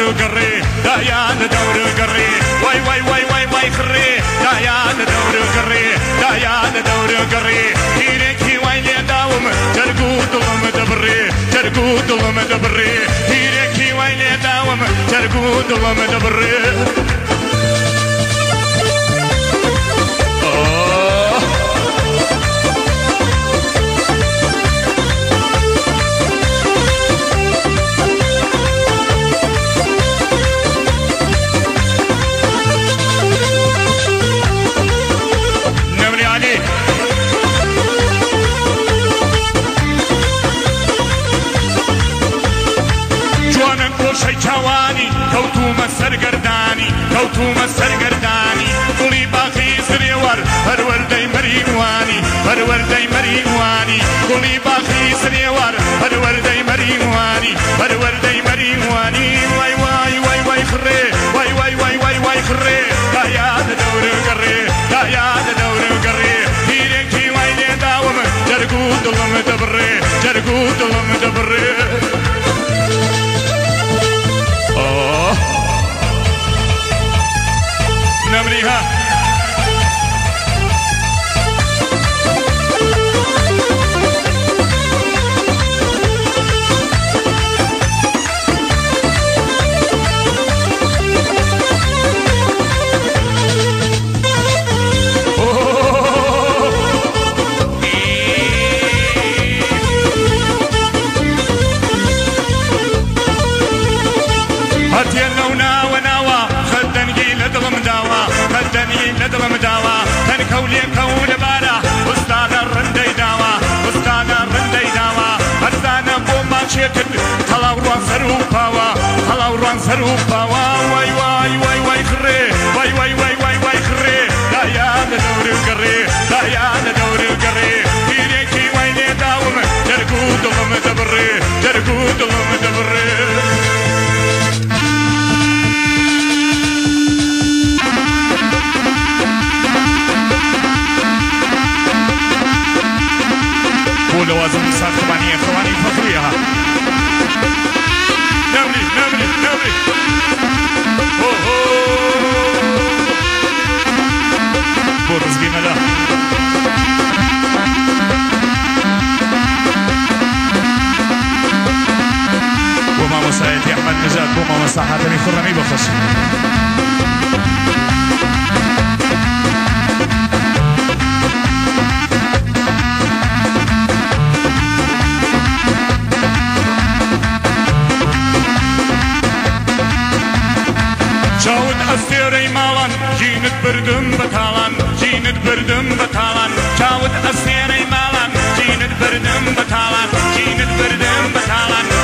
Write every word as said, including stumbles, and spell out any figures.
قري دايان دور قري واي واي واي واي واي خري دايان دور قري دايان دور قري هيركي وين داوم ترقود لهم دبري ترقود لهم دبري هيركي وين داوم ترقود لهم دبري شيشواني كوتوما سرقرداني كوتوما سرقرداني قولي باقي سريور هروردي مرينواني هروردي مرينواني قولي باقي سريور هروردي مرينواني هروردي مرينواني واي واي واي واي خري واي واي واي واي واي خري دايان دور قري دايان دور قري هيركي وين داوم جرقود لهم دبري جرقود لهم دبري نمريها هتينونا وناوا خدني لدغم داوا خدني لدغم داوا تنكولي كون بارا استاذ الرندي داوا استاذ الرندي داوا ارزانا بوما شكل خلاو روان سروباوا خلاو روان سروباوا واي واي واي واي خري واي واي واي واي واي خري دايان دور القري دايان دور القري هيريكي وين داوم ترقود لهم دبري ترقود لهم دبري لوازم صار ثمانية ثواني فخريها نمري نمري نمري بورز جمالا وما مساعد أحمد نجاد وما مساحاتني خرمي بخش شاود أسيري مالان جينت بردم بتالان جينت بردم بتالان شاود أسيري مالان جينت بردم بتالان جينت بردم بتالان